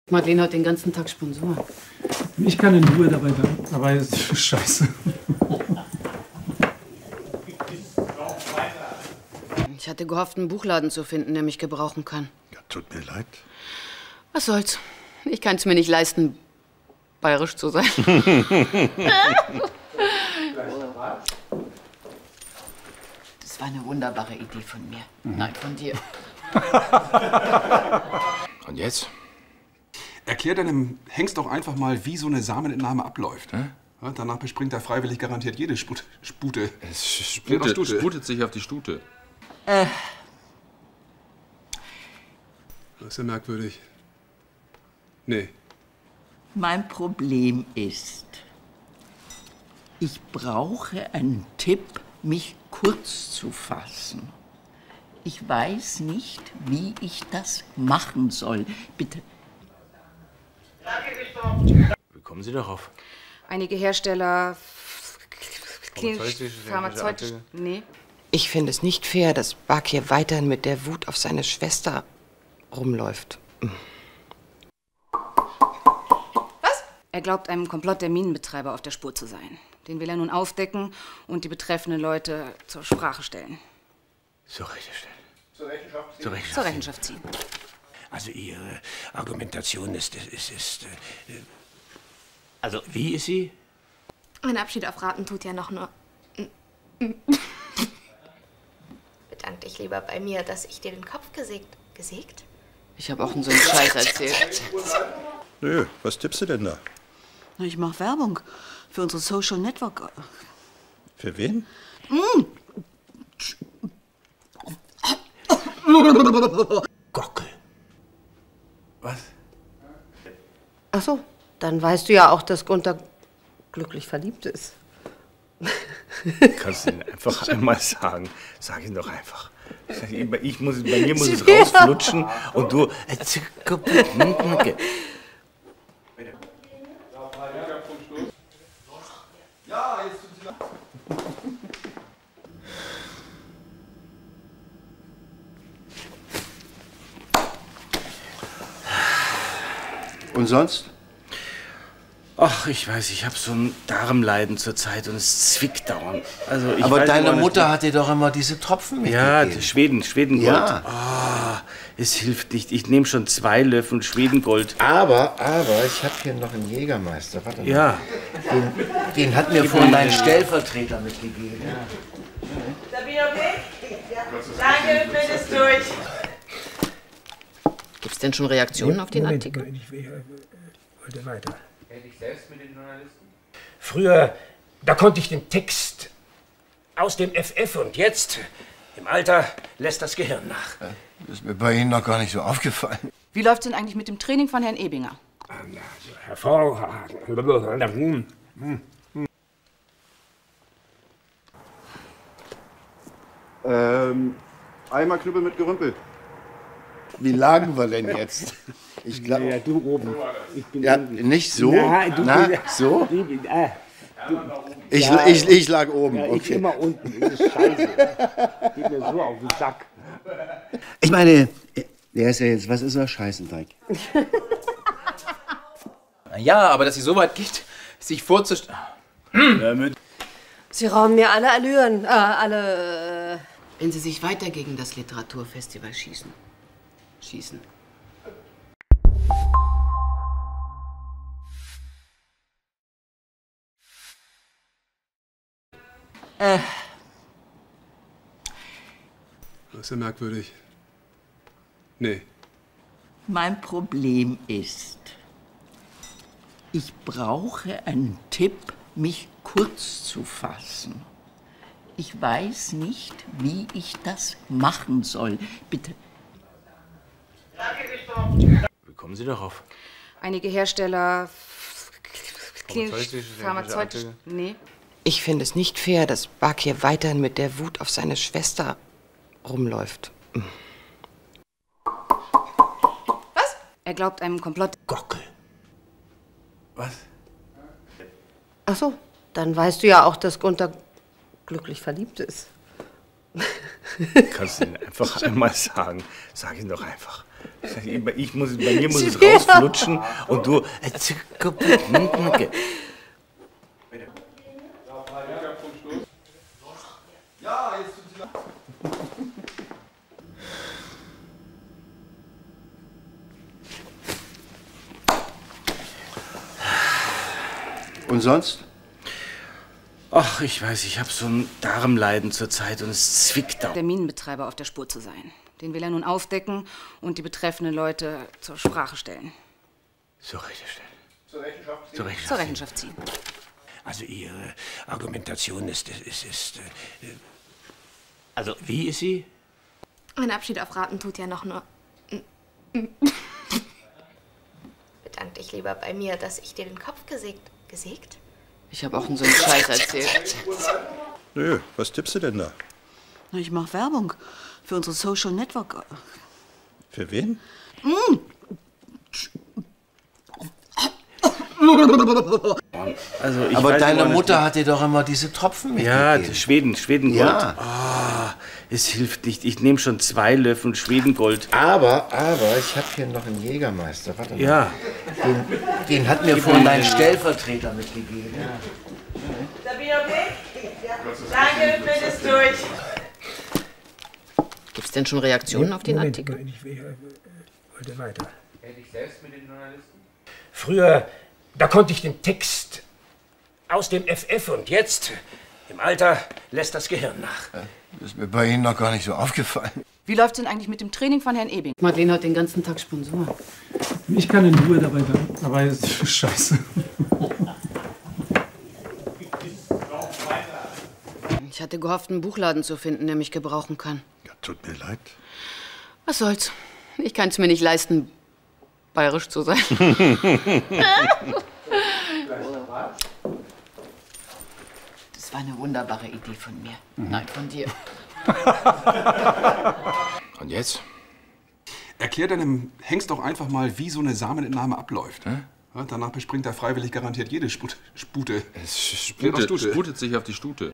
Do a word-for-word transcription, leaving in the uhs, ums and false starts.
Madeleine hat den ganzen Tag Sponsor. Ich kann in Ruhe dabei bleiben. Aber ist scheiße. Ich hatte gehofft, einen Buchladen zu finden, der mich gebrauchen kann. Ja, tut mir leid. Was soll's? Ich kann es mir nicht leisten, bayerisch zu sein. Das war eine wunderbare Idee von mir. Mhm. Nein, von dir. Und jetzt? Erklär deinem Hengst doch einfach mal, wie so eine Samenentnahme abläuft. Hä? Ja, danach bespringt er freiwillig garantiert jede Sput Spute. Es sputet, Stute. sputet sich auf die Stute. Äh. Das ist ja merkwürdig. Nee. Mein Problem ist, ich brauche einen Tipp, mich kurz zu fassen. Ich weiß nicht, wie ich das machen soll. Bitte. Wie kommen Sie darauf? Einige Hersteller, Pharmazeutisch, pharmazeutisch, nee. Ich finde es nicht fair, dass Bakir weiterhin mit der Wut auf seine Schwester rumläuft. Was? Er glaubt, einem Komplott der Minenbetreiber auf der Spur zu sein. Den will er nun aufdecken und die betreffenden Leute zur Sprache stellen. Zur Rede stellen. Zur Rechenschaft ziehen? Zur Rechenschaft, Zur Rechenschaft ziehen. Also Ihre Argumentation ist, ist, ist, äh, also wie ist sie? Ein Abschied auf Raten tut ja noch nur. Bedank dich lieber bei mir, dass ich dir den Kopf gesägt. Gesägt? Ich habe auch so einen Scheiß erzählt. Nö, was tippst du denn da? Na, ich mache Werbung für unsere Social Network. Für wen? Mm. Gockel. Was? Ach so, dann weißt du ja auch, dass Gunther glücklich verliebt ist. Kannst du ihn einfach einmal sagen? Sag ihn doch einfach. Ich muss, bei mir muss es rausflutschen und du... Ja, jetzt tut sie Und sonst? Ach, ich weiß, ich habe so ein Darmleiden zurzeit und es zwickt dauernd. Also ich Aber weiß deine nicht, Mutter hat dir doch immer diese Tropfen Ja, mitgegeben. Schweden, Schwedengold. Ja. Oh, es hilft nicht. Ich nehme schon zwei Löffel Schwedengold. Aber, aber, ich habe hier noch einen Jägermeister. Warte mal. Ja. Den, den hat mir vorhin dein Stellvertreter mitgegeben. Ja. Sabine, okay? Ja. Danke, bitte ist durch. Gibt's denn schon Reaktionen auf den Moment, Artikel? Moment, ich äh, wollte weiter. Hätte ich selbst mit den Journalisten? Früher, da konnte ich den Text aus dem F F und jetzt, im Alter, lässt das Gehirn nach. Das ist mir bei Ihnen noch gar nicht so aufgefallen. Wie läuft's denn eigentlich mit dem Training von Herrn Ebinger? Hervorragend. Ähm, einmal Knüppel mit Gerümpel. Wie lagen wir denn jetzt? Ich glaube. Ja, du oben. Ich bin Ja, nicht so? Na, du Na, bist- so? Du, äh, du, Ich, Ja. ich, ich lag oben. ja, ich Okay. immer unten. Das ist scheiße. Geht mir so auf den Sack. Ich meine, der ist ja jetzt, was ist er? Scheißendreck. Ja, aber dass sie so weit geht, sich vorzustellen. Sie rauben mir alle Allüren, äh, alle... Äh Wenn Sie sich weiter gegen das Literaturfestival schießen. Schießen. Äh. Das ist ja merkwürdig. Nee. Mein Problem ist, ich brauche einen Tipp, mich kurz zu fassen. Ich weiß nicht, wie ich das machen soll. Bitte. Wie kommen Sie darauf? Einige Hersteller, Pharmazeutisch, pharmazeutisch, nee. Ich finde es nicht fair, dass Bakir weiterhin mit der Wut auf seine Schwester rumläuft. Was? Er glaubt einem Komplott. Gockel. Was? Ach so, dann weißt du ja auch, dass Gunther glücklich verliebt ist. Kannst du ihn einfach einmal sagen? Sag ihn doch einfach. Ich muss, bei mir muss es rausflutschen und du... Ja, jetzt tut sie lang. Und sonst? Ach, ich weiß, ich habe so ein Darmleiden zurzeit und es zwickt da. Der Minenbetreiber auf der Spur zu sein. Den will er nun aufdecken und die betreffenden Leute zur Sprache stellen. Zur Rechenschaft stellen. Zur Rechenschaft ziehen. Zur Rechenschaft, Zur Rechenschaft ziehen. Also Ihre Argumentation ist, ist, ist, ist äh, also wie ist sie? Ein Abschied auf Raten tut ja noch nur... Bedank dich lieber bei mir, dass ich dir den Kopf gesägt... Gesägt? Ich habe auch so einen Scheiß erzählt. Nö, was tippst du denn da? Na, ich mache Werbung für unsere Social Network. Für wen? Mm. Also ich Aber weiß deine immer, Mutter hat dir doch immer diese Tropfen Ja, mitgegeben. Schweden, Schwedengold. Ja. Ah, es hilft nicht. Ich nehme schon zwei Löffel Schwedengold. Aber, aber, ich habe hier noch einen Jägermeister. Warte mal. Ja. Den, den hat mir Gib vorhin mir dein den. Stellvertreter mitgegeben. Sabine, okay? Danke, bist durch. Gibt's denn schon Reaktionen auf den Moment, Artikel? Moment, ich will, äh, wollte weiter. Hätte ich selbst mit den Journalisten? Früher, da konnte ich den Text aus dem F F und jetzt, im Alter, lässt das Gehirn nach. Das ist mir bei Ihnen noch gar nicht so aufgefallen. Wie läuft's denn eigentlich mit dem Training von Herrn Ebing? Madeleine hat den ganzen Tag Sponsor. Ich kann in Ruhe dabei, dabei scheiße. Ich hatte gehofft, einen Buchladen zu finden, der mich gebrauchen kann. Ja, tut mir leid. Was soll's? Ich kann es mir nicht leisten, bayerisch zu sein. Das war eine wunderbare Idee von mir. Nein, von dir. Und jetzt? Erklär deinem Hengst doch einfach mal, wie so eine Samenentnahme abläuft. Hm? Ja, danach bespringt er freiwillig garantiert jede Sput Spute. Es sputet, sputet sich auf die Stute.